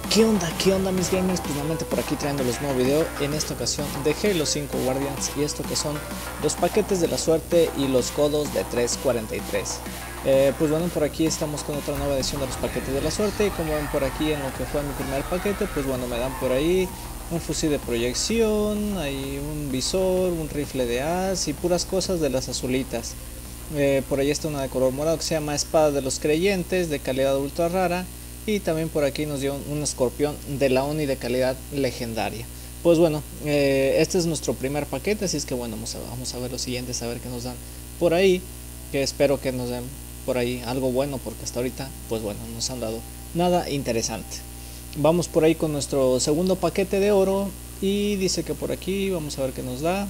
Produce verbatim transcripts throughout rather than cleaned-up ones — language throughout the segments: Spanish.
¿Qué onda? ¿Qué onda mis gamers? Pues nuevamente por aquí trayéndoles nuevo video, en esta ocasión de Halo cinco Guardians, y esto que son los paquetes de la suerte y los codos de trescientos cuarenta y tres. Eh, pues bueno, por aquí estamos con otra nueva edición de los paquetes de la suerte, y como ven por aquí en lo que fue mi primer paquete, pues bueno, me dan por ahí un fusil de proyección, hay un visor, un rifle de as y puras cosas de las azulitas. Eh, por ahí está una de color morado que se llama Espada de los Creyentes, de calidad ultra rara. Y también por aquí nos dio un escorpión de la ONI de calidad legendaria. Pues bueno, eh, este es nuestro primer paquete, así es que bueno, vamos a, vamos a ver los siguientes, a ver qué nos dan por ahí. Que espero que nos den por ahí algo bueno, porque hasta ahorita, pues bueno, no nos han dado nada interesante. Vamos por ahí con nuestro segundo paquete de oro. Y dice que por aquí, vamos a ver qué nos da.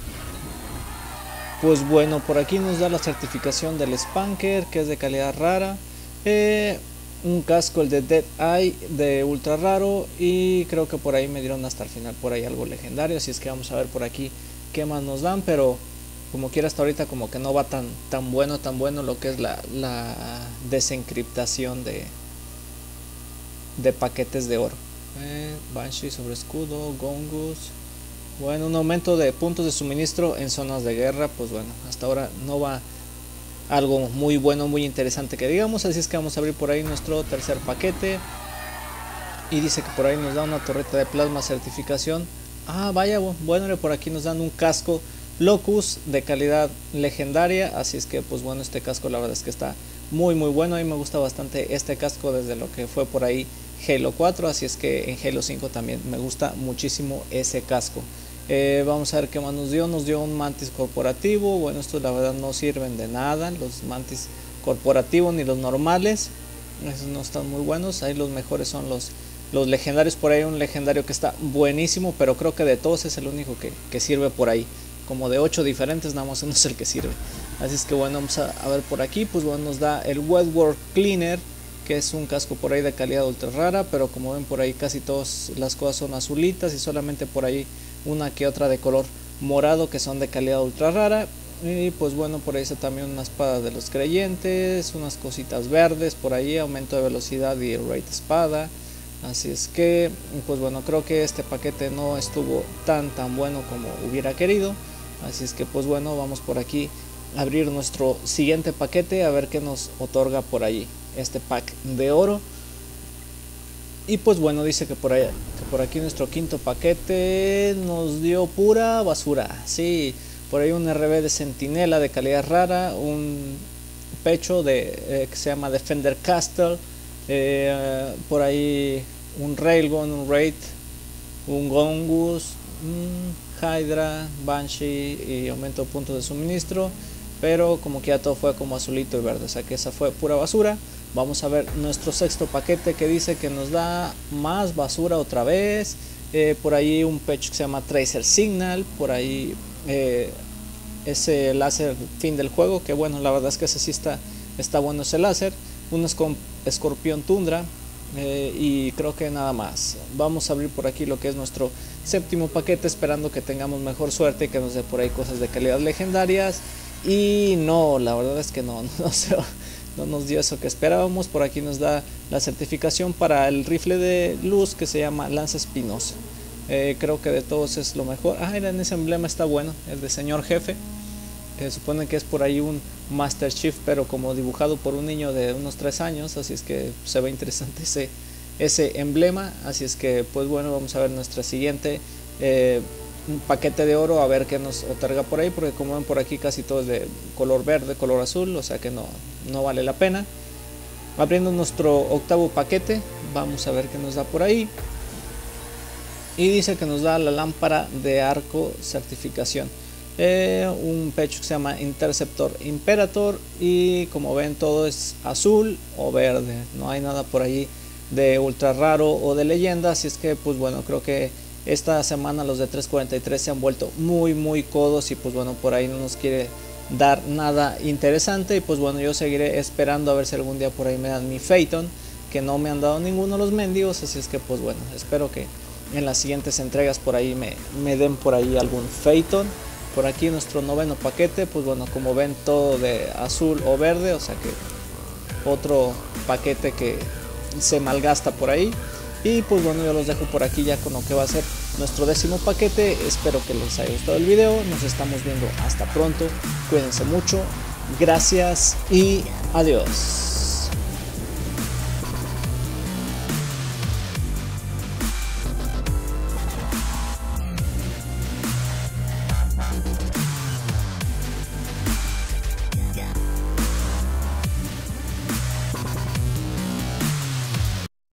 Pues bueno, por aquí nos da la certificación del Spanker, que es de calidad rara. Eh... Un casco, el de Dead Eye, de ultra raro. Y creo que por ahí me dieron hasta el final por ahí algo legendario. Así es que vamos a ver por aquí qué más nos dan. Pero como quiera, hasta ahorita como que no va tan, tan bueno, tan bueno lo que es la, la desencriptación de, de paquetes de oro. eh, Banshee sobre escudo, Gongus. Bueno, un aumento de puntos de suministro en zonas de guerra. Pues bueno, hasta ahora no va algo muy bueno, muy interesante que digamos. Así es que vamos a abrir por ahí nuestro tercer paquete. Y dice que por ahí nos da una torreta de plasma certificación. Ah, vaya, bueno, por aquí nos dan un casco Locus de calidad legendaria. Así es que pues bueno, este casco la verdad es que está muy muy bueno. A mí me gusta bastante este casco desde lo que fue por ahí Halo cuatro. Así es que en Halo cinco también me gusta muchísimo ese casco. Eh, vamos a ver qué más nos dio. Nos dio un mantis corporativo. Bueno, estos la verdad no sirven de nada, los mantis corporativos ni los normales. Esos no están muy buenos. Ahí los mejores son los, los legendarios. Por ahí un legendario que está buenísimo, pero creo que de todos es el único que, que sirve por ahí. Como de ocho diferentes, nada más uno es el que sirve. Así es que bueno, vamos a, a ver por aquí. Pues bueno, nos da el Wetwork Cleaner, que es un casco por ahí de calidad ultra rara. Pero como ven por ahí casi todas las cosas son azulitas, y solamente por ahí una que otra de color morado que son de calidad ultra rara. Y pues bueno, por ahí está también una espada de los creyentes, unas cositas verdes por ahí, aumento de velocidad y rate espada. Así es que pues bueno, creo que este paquete no estuvo tan tan bueno como hubiera querido. Así es que pues bueno, vamos por aquí a abrir nuestro siguiente paquete, a ver qué nos otorga por allí este pack de oro. Y pues bueno, dice que por, ahí, que por aquí nuestro quinto paquete nos dio pura basura. Sí, por ahí un R B de centinela de calidad rara, un pecho de, eh, que se llama Defender Castle, eh, por ahí un Railgun, un Raid, un Gongus, un Hydra, Banshee y aumento de puntos de suministro. Pero como que ya todo fue como azulito y verde, o sea que esa fue pura basura. Vamos a ver nuestro sexto paquete, que dice que nos da más basura otra vez. Eh, por ahí un pecho que se llama Tracer Signal. Por ahí eh, ese láser fin del juego, que bueno, la verdad es que ese sí está, está bueno ese láser. Un escorpión tundra. Eh, y creo que nada más. Vamos a abrir por aquí lo que es nuestro séptimo paquete, esperando que tengamos mejor suerte y que nos dé por ahí cosas de calidad legendarias. Y no, la verdad es que no, no, se, no nos dio eso que esperábamos. Por aquí nos da la certificación para el rifle de luz que se llama Lanza Espinosa. Eh, creo que de todos es lo mejor. Ah, en ese emblema está bueno, el de señor jefe. Eh, supone que es por ahí un Master Chief, pero como dibujado por un niño de unos tres años. Así es que se ve interesante ese, ese emblema. Así es que pues bueno, vamos a ver nuestra siguiente eh, un paquete de oro, a ver qué nos otorga por ahí, porque como ven por aquí casi todo es de color verde, color azul, o sea que no, no vale la pena. Abriendo nuestro octavo paquete, vamos a ver qué nos da por ahí. Y dice que nos da la lámpara de arco certificación, eh, un pecho que se llama Interceptor Imperator. Y como ven todo es azul o verde, no hay nada por ahí de ultra raro o de leyenda. Así es que pues bueno, creo que esta semana los de trescientos cuarenta y tres se han vuelto muy muy codos, y pues bueno, por ahí no nos quiere dar nada interesante. Y pues bueno, yo seguiré esperando a ver si algún día por ahí me dan mi Phaeton, que no me han dado ninguno de los mendigos. Así es que pues bueno, espero que en las siguientes entregas por ahí me, me den por ahí algún Phaeton. Por aquí nuestro noveno paquete, pues bueno, como ven todo de azul o verde, o sea que otro paquete que se malgasta por ahí. Y pues bueno, yo los dejo por aquí ya con lo que va a ser nuestro décimo paquete. Espero que les haya gustado el video. Nos estamos viendo hasta pronto. Cuídense mucho. Gracias y adiós.